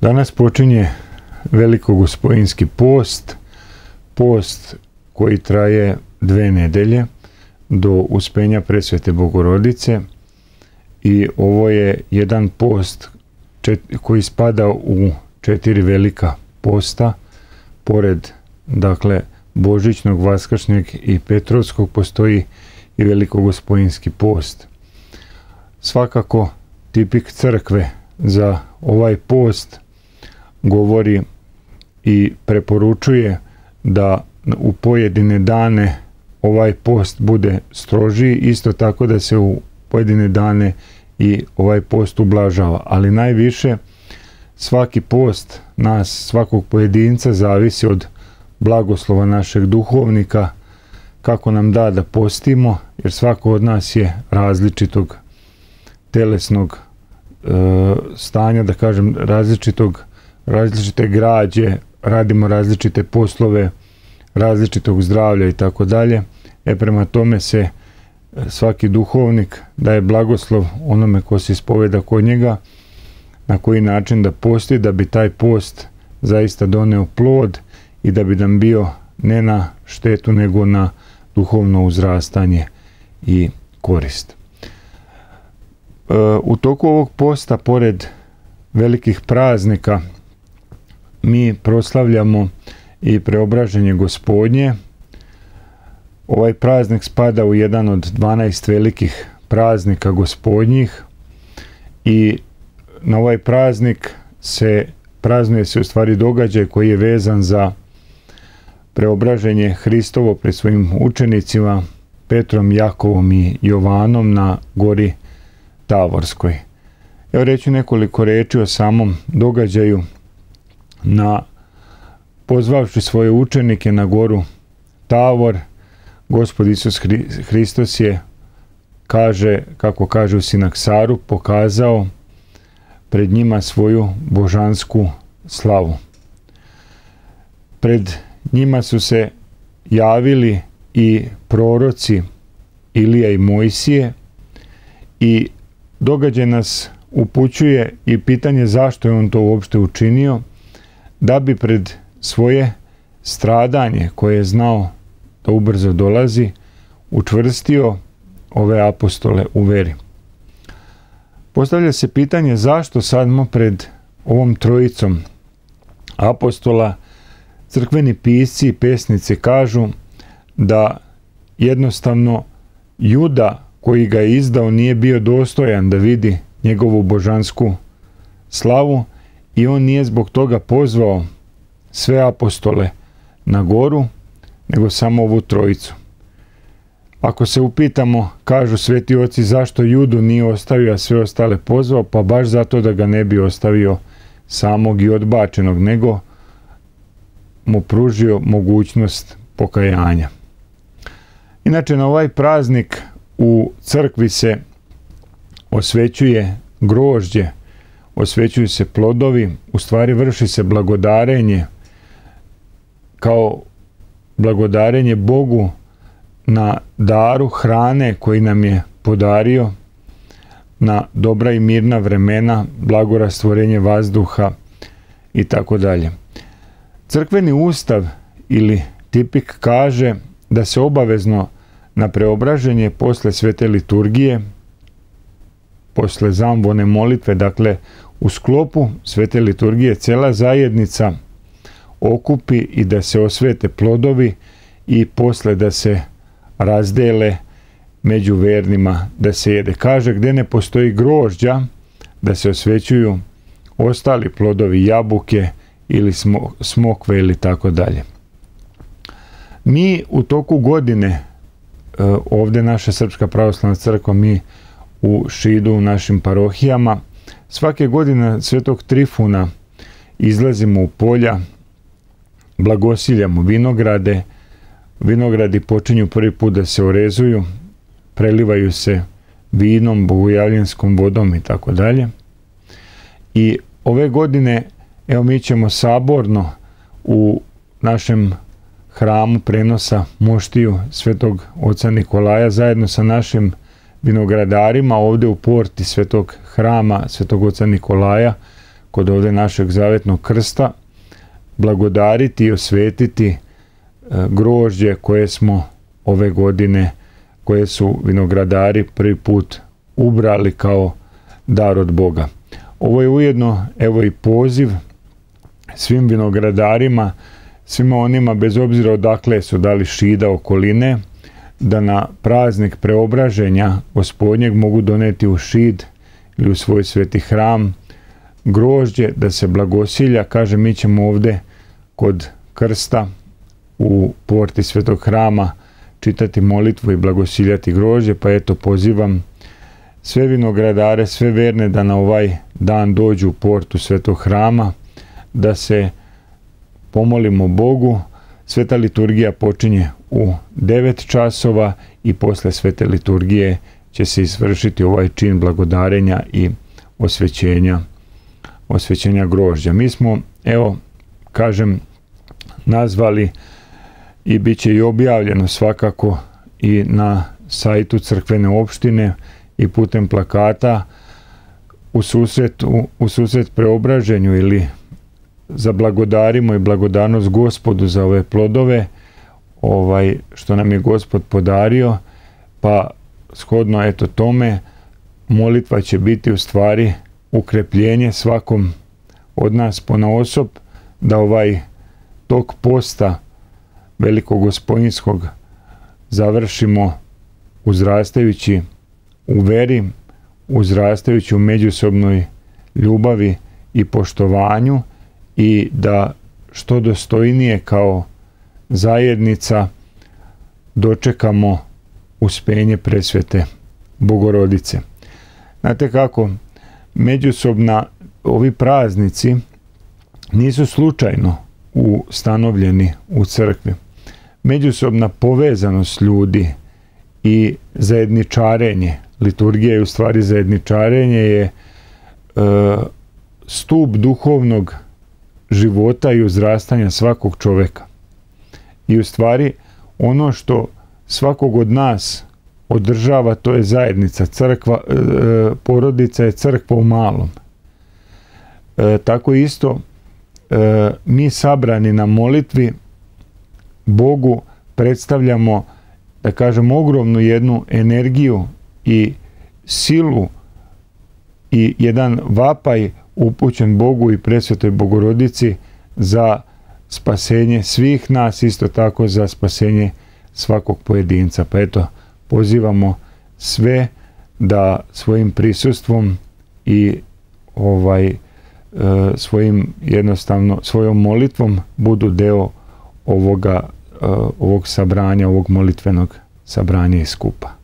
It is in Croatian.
Danas počinje Velikogospojinski post, post koji traje 2 nedelje do Uspenja Presvete Bogorodice i ovo je jedan post koji spada u 4 velika posta, pored Božićnog, Vaskršnjeg i Petrovskog postoji i Velikogospojinski post. Svakako tipik crkve za ovaj post govori i preporučuje da u pojedine dane ovaj post bude strožiji, isto tako da se u pojedine dane i ovaj post ublažava, ali najviše svaki post nas, svakog pojedinca, zavisi od blagoslova našeg duhovnika, kako nam da postimo, jer svako od nas je različitog telesnog stanja, da kažem, različite građe, radimo različite poslove, različitog zdravlja i tako dalje. Prema tome se svaki duhovnik daje blagoslov onome ko se ispoveda kod njega, na koji način da posti, da bi taj post zaista doneo plod i da bi nam bio ne na štetu, nego na duhovno uzrastanje i korist. U toku ovog posta, pored velikih praznika, mi proslavljamo i Preobraženje Gospodnje. Ovaj praznik spada u jedan od 12 velikih praznika Gospodnjih i na ovaj praznik praznuje se u stvari događaj koji je vezan za preobraženje Hristovo pred svojim učenicima Petrom, Jakovom i Jovanom na gori Tavorskoj. Evo reću nekoliko reči o samom događaju. Pozvavši svoje učenike na goru Tavor, Gospod Isus Hristos je, kako kaže u Sinaksaru, pokazao pred njima svoju božansku slavu. Pred njima su se javili i proroci Ilija i Mojsije i događaj nas upućuje i pitanje zašto je on to uopšte učinio, da bi pred svoje stradanje, koje je znao da ubrzo dolazi, učvrstio ove apostole u veri. Postavlja se pitanje zašto sadmo pred ovom trojicom apostola. Crkveni pisci i pesnici kažu da jednostavno Juda koji ga je izdao nije bio dostojan da vidi njegovu božansku slavu i on nije zbog toga pozvao sve apostole na goru, nego samo ovu trojicu. Ako se upitamo, kažu sveti oci, zašto Judu nije ostavio, a sve ostale pozvao, pa baš zato da ga ne bi ostavio samog i odbačenog, nego mu pružio mogućnost pokajanja. Inače, na ovaj praznik u crkvi se osvećuje grožđe, osvećuju se plodovi, u stvari vrši se blagodarenje, kao blagodarenje Bogu na daru hrane koji nam je podario, na dobra i mirna vremena, blagorastvorenje vazduha i tako dalje. Crkveni ustav ili tipik kaže da se obavezno na preobraženje posle svete liturgije, posle zamvone molitve, dakle u sklopu svete liturgije, cela zajednica okupi i da se osvete plodovi i posle da se razdele među vernima da se jede. Kaže, gdje ne postoji grožđa, da se osvećuju ostali plodovi, jabuke ili smokve ili tako dalje. Mi u toku godine, ovdje naša Srpska pravoslavna crkva, mi u Šidu, u našim parohijama, svake godine Svetog Trifuna izlazimo u polja, blagosiljamo vinograde, vinogradi počinju prvi put da se orezuju, prelivaju se vinom, bogojavljenskom vodom i tako dalje. I ove godine, evo, mi ćemo saborno u našem hramu prenosa moštiju Svetog oca Nikolaja zajedno sa našim vinogradarima ovdje u porti Svetog hrama Svetog oca Nikolaja, kod ovdje našeg zavetnog krsta, blagodariti i osvetiti grožđe koje smo ove godine, koje su vinogradari prvi put ubrali kao dar od Boga. Ovo je ujedno evo i poziv svim vinogradarima, svima onima bez obzira odakle su, da li šida, okoline, da na praznik preobraženja Gospodnjeg mogu doneti u šid ili u svoj sveti hram grožđe, da se blagosilja. Kaže, mi ćemo ovdje kod krsta u porti svetog hrama čitati molitvu i blagosiljati grožđe, pa eto pozivam sve vinogradare, sve verne da na ovaj dan dođu u portu svetog hrama, da se pomolimo Bogu. Sveta liturgija počinje u 9 časova i posle svete liturgije će se izvršiti ovaj čin blagodarenja i osvećenja grožđa. Mi smo, evo, kažem, nazvali i bit će i objavljeno svakako i na sajtu crkvene opštine i putem plakata u susret preobraženju ili zablagodarimo i blagodarnost Gospodu za ove plodove što nam je Gospod podario, pa shodno eto tome molitva će biti u stvari ukrepljenje svakom od nas ponaosob da ovaj tok posta velikog gospodinskog uzrastajući uzrastajući u veri, uzrastajući u međusobnoj ljubavi i poštovanju, i da što dostojnije kao zajednica dočekamo uspenje presvete Bogorodice. Znate kako, ovi praznici nisu slučajno ustanovljeni u crkvi. Međusobna povezanost ljudi i zajedničarenje, liturgija je u stvari zajedničarenje, je stup duhovnog života i uzrastanja svakog čoveka. I u stvari ono što svakog od nas održava, to je zajednica. Porodica je crkva u malom. Tako isto mi sabrani na molitvi Bogu predstavljamo, da kažem, ogromnu jednu energiju i silu i jedan vapaj upućen Bogu i presvetoj Bogorodici za spasenje svih nas, isto tako za spasenje svakog pojedinca. Pa eto, pozivamo sve da svojim prisustvom i svojom molitvom budu deo ovog sabranja, ovog molitvenog sabranja i skupa.